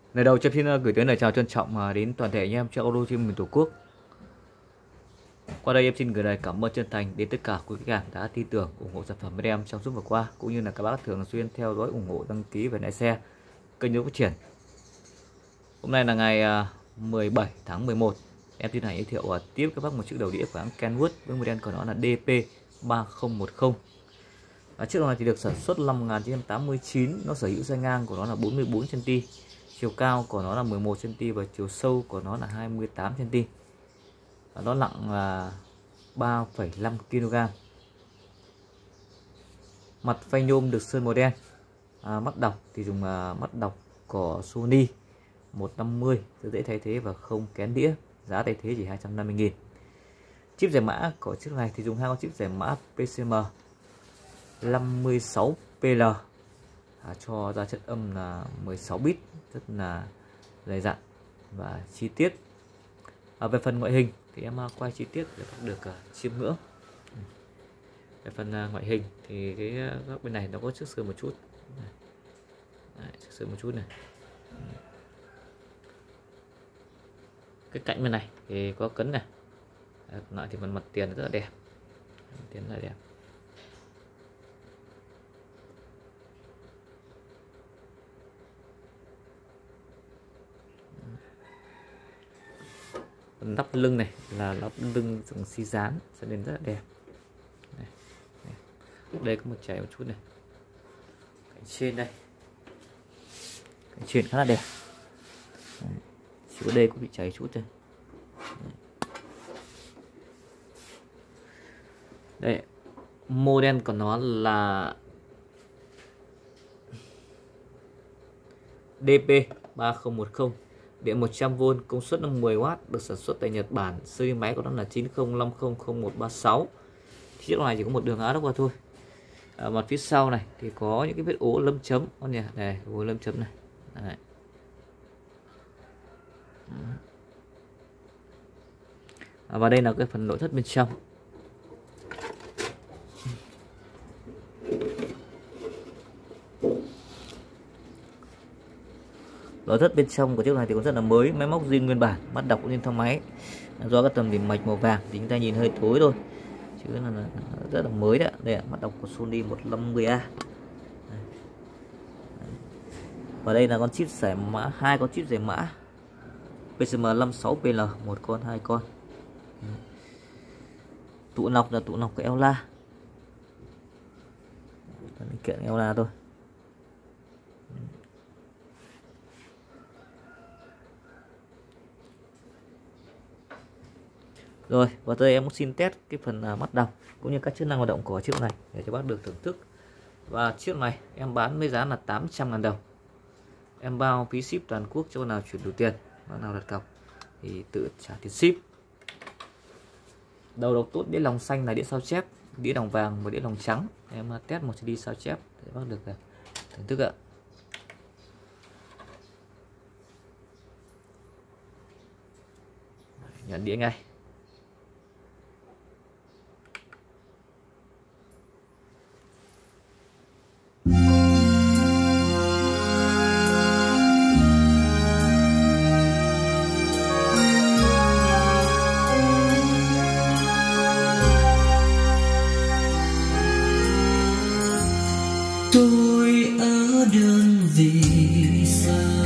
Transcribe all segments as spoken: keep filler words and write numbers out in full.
Lời đầu Trâm xin gửi tới lời chào trân trọng đến toàn thể anh em trong audio trên miền Tổ quốc. Qua đây em xin gửi lời cảm ơn chân thành đến tất cả quý khách hàng đã tin tưởng ủng hộ sản phẩm bên em trong suốt vừa qua, cũng như là các bác thường xuyên theo dõi, ủng hộ, đăng ký về lái xe kênh Hiếu Phát Triển. Hôm nay là ngày mười bảy tháng mười một, em xin giới thiệu tiếp các bác một chiếc đầu đĩa của hãng Kenwood với model của nó là D P ba không một không. À, chiếc này thì được sản xuất năm một nghìn chín trăm tám mươi chín, nó sở hữu xe ngang của nó là bốn mươi bốn xăng ti mét, chiều cao của nó là mười một xăng ti mét và chiều sâu của nó là hai mươi tám xăng ti mét. À, nó nặng là ba phẩy năm ki lô gam. Mặt phanh nhôm được sơn màu đen. À, mắt đọc thì dùng uh, mắt đọc của Sony một năm mươi, rất dễ thay thế và không kén đĩa, giá thay thế chỉ hai trăm năm mươi nghìn. Chip giải mã của chiếc này thì dùng hai con chip giải mã P C M năm mươi sáu P L, à, cho ra chất âm là mười sáu bit, rất là dày dặn và chi tiết. À, về phần ngoại hình thì em quay chi tiết để được uh, chiêm ngưỡng. Về phần uh, ngoại hình thì cái góc bên này nó có chiếc sơn một chút, Đấy, chiếc sơn một chút này. Cái cạnh bên này thì có cấn này. Lại thì phần mặt tiền rất là đẹp, tiền rất là đẹp. Phần lắp lưng này là lắp lưng dùng xi dán cho nên rất là đẹp. Này, này. Đây có một chảy một chút này. Cạnh trên đây, cạnh trên khá là đẹp. Đấy. Chỉ có đây có bị cháy chút thôi. Đây, model của nó là D P ba không một không, điện một trăm vôn, công suất là mười oát, được sản xuất tại Nhật Bản. Series máy của nó là chín không năm không không một ba sáu. Chiếc này chỉ có một đường áo qua thôi. À, mặt phía sau này thì có những cái vết ố lâm chấm, con nhỉ, này, ố lâm chấm này. Đấy. À, và đây là cái phần nội thất bên trong. Nội thất bên trong của chiếc này thì cũng rất là mới, máy móc zin nguyên bản, mắt đọc cũng như thang máy. Do các tầm điểm mạch màu vàng thì chúng ta nhìn hơi tối thôi, chứ là rất là mới đấy. Đây là mắt đọc của Sony một năm mươi A. Và đây là con chip giải mã, hai con chip giải mã P C M năm mươi sáu P L, một con, hai con. Tụ nọc là tụ nọc của Ella, kiện Ella thôi. Rồi, và tới em cũng xin test cái phần uh, mắt đọc cũng như các chức năng hoạt động của chiếc này để cho bác được thưởng thức. Và chiếc này em bán với giá là tám trăm ngàn đồng. Em bao phí ship toàn quốc cho nào chuyển đủ tiền, nào đặt cọc thì tự trả tiền ship. Đầu độc tốt, đĩa lòng xanh là đĩa sao chép, đĩa lòng vàng và đĩa lòng trắng. Em uh, test một xê đê sao chép để bác được uh, thưởng thức ạ. Nhận đĩa ngay. Tôi ở đơn vị xa,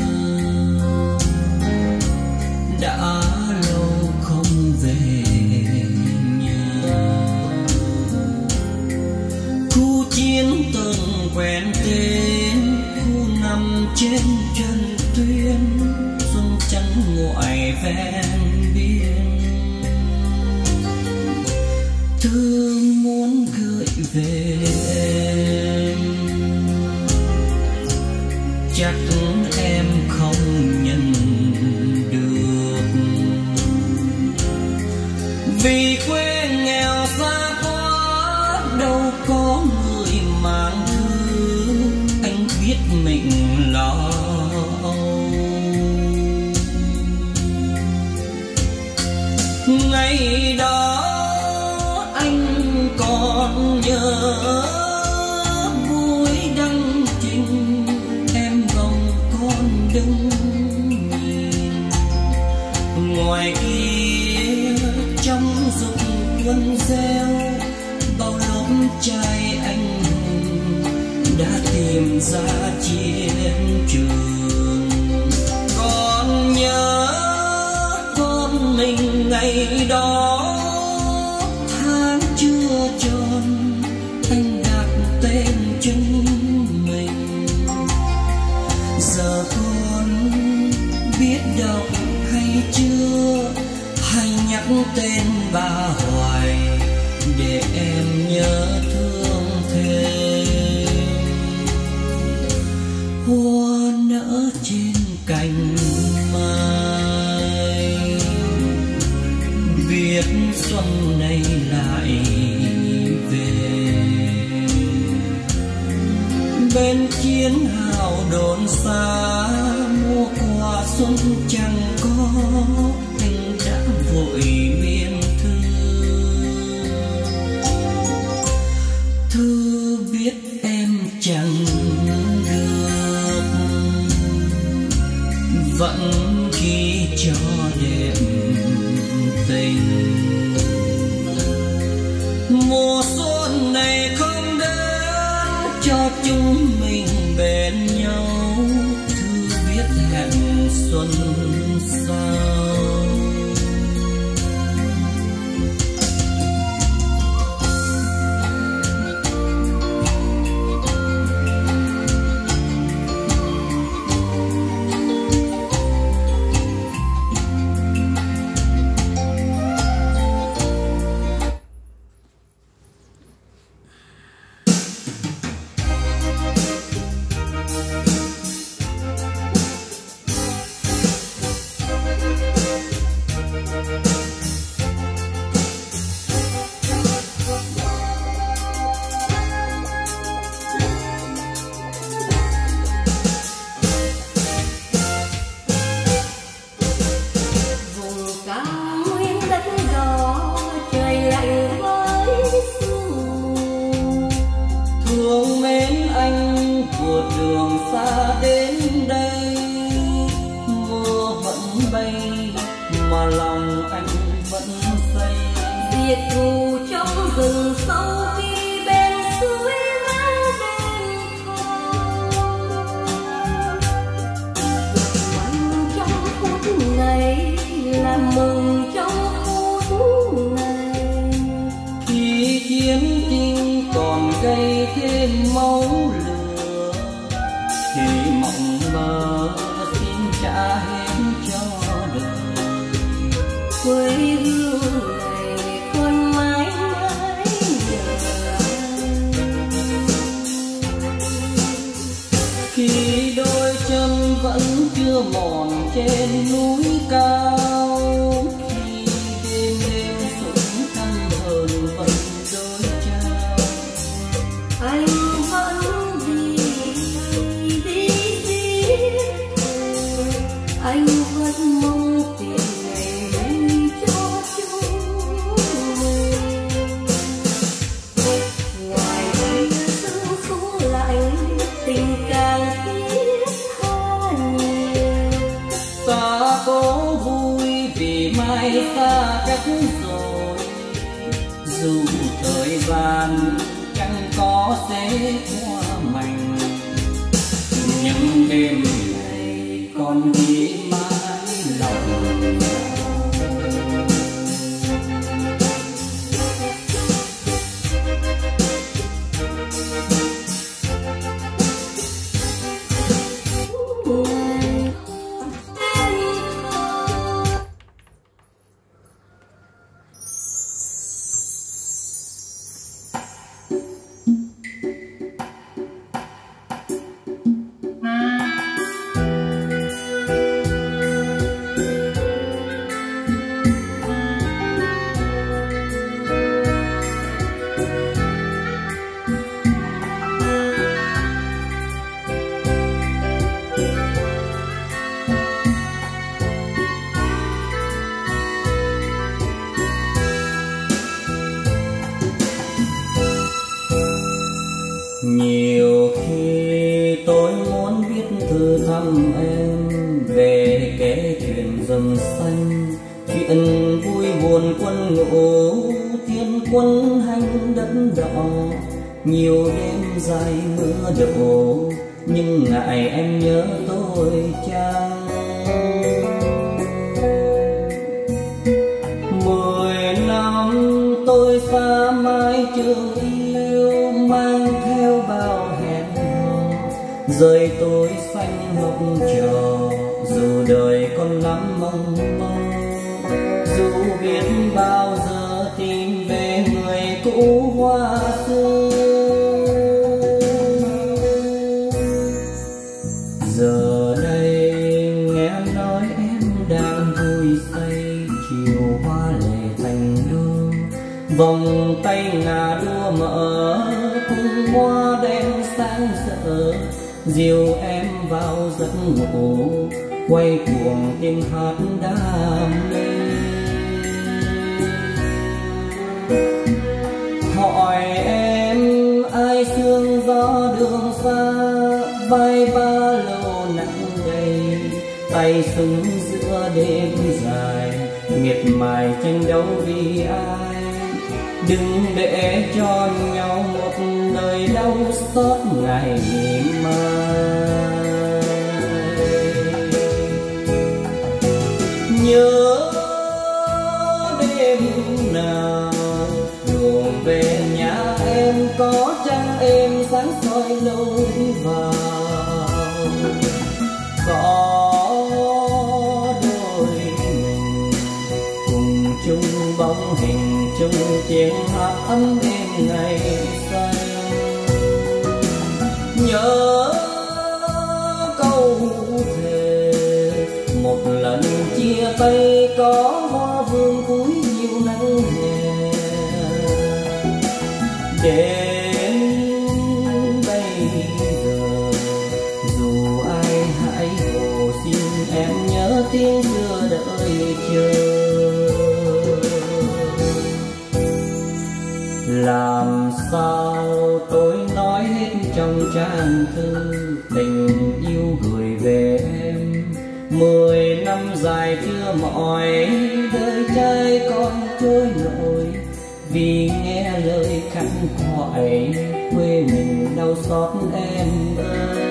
đã lâu không về nhà. Khu chiến từng quen tên, khu nằm trên chân tuyến, xuân trắng ngoại ven biên. Thư muốn gửi về em, chắc em không nhận được, vì quê nghèo xa quá, đâu có người mang thư. Anh biết mình lo, ngày đó anh còn nhớ vui đăng trình em vòng con đừng ngoài kia trong dục quân gieo, bao lớp trai anh hùng đã tìm ra chiến trường. Còn nhớ con mình ngày đó, tháng chưa tròn anh đặt tên chúng mình. Giờ con biết đọc hay chưa, hay nhắc tên bà hoài để em nhớ thương thêm. Hoa nở trên cành mai, biết xuân này lại về. Bên chiến hào đồn xa, mua quà xuân chẳng có, anh đã vội biên thư. Thư biết em chẳng được, vẫn ghi cho đẹp tình. Mùa xuân này không đến cho chúng mình bên nhau, thư biết hẹn xuân sau. Đường xa đến đây, mưa vẫn bay mà lòng anh vẫn say. Diệt thù trong rừng sâu khi bên suối vắng bên không. Mừng trong phút này là mừng trong phút này. Khi chiến tranh còn gây thêm máu lửa, thì mộng mơ xin trả hết cho đời. Quê hương này con mãi mãi nhớ anh. Khi đôi chân vẫn chưa mòn trên núi cao, khi đêm đêm súng thăm hờn vẫn đôi trao, anh vẫn đi đi đi, anh vẫn mong tiền ngày đây cho chúng mình. Ngoài đây sương xuống lạnh, tình càng thiết tha nhiều. ta có vui vì mai xa cách rồi, dù thời gian chẳng có sẽ qua mành, những đêm này con nghĩ mãi lòng. Nhiều khi tôi muốn viết thư thăm em về kể chuyện rừng xanh, chuyện vui buồn quân ngũ, thiên quân hành đất đỏ, nhiều đêm dài mưa đổ, nhưng ngại em nhớ tôi chăng. Mười năm tôi xa mái trường yêu, mang theo bao hẹn hò, rời tôi xanh học trò, dù đời còn lắm mong mong, dù biết bao giờ tìm về người cũ hoa xưa. Giờ đây nghe nói em đang vui say, chiều hoa lệ thành đô, vòng tay ngà đua mở, cùng hoa đen sáng rỡ, dìu em vào giấc ngủ, quay cuồng tiếng hát đam mê. Hỏi em ai sương gió đường xa, vai ba lô nặng đầy, tay súng giữa đêm dài, miệt mài tranh đấu vì ai. Đừng để cho nhau một đời đau xót ngày mai. Nhớ đêm nào đường về nhà em, có trăng em sáng soi lâu vào, có đôi mình cùng chung bóng hình, chung tiếng hát ấm êm ngày xanh. Nhớ câu thề một lần chia tay, có hoa vương cúi nhiều nắng hè. Đến bây giờ dù ai hãy hồ, xin em nhớ tiếng xưa đợi chờ. Làm sao tôi nói hết trong trang thư tình yêu gửi về em. Mười năm dài chưa mỏi, đời trai con trôi nổi, vì nghe lời khăn hỏi quê mình đau xót em ơi.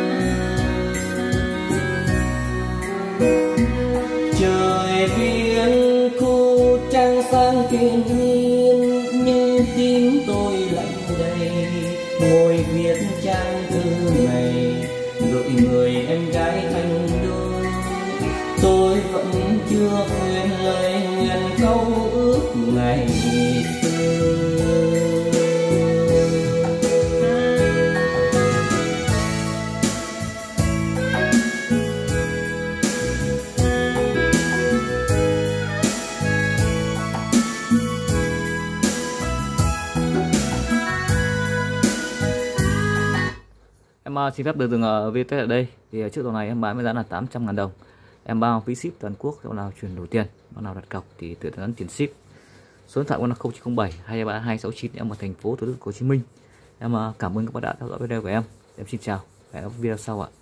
Trời biên khu trăng sáng kiên nhiên, nhưng tim tôi lạnh đầy, ngồi viết trang thư này gửi người em gái thành đô. Tôi vẫn chưa quên lời nguyện câu ước ngày xưa. Em uh, xin phép được dừng ở video ở đây. Thì uh, trước tuần này em bán với giá là tám trăm ngàn đồng. Em bao phí ship toàn quốc, chỗ nào chuyển đổi tiền, chỗ nào đặt cọc thì tự nhắn tiền ship. Số điện thoại của nó không chín không bảy hai ba hai sáu chín, em ở thành phố Thủ Đức, Hồ Chí Minh. Em uh, cảm ơn các bạn đã theo dõi video của em. Em xin chào và hẹn gặp lại video sau ạ.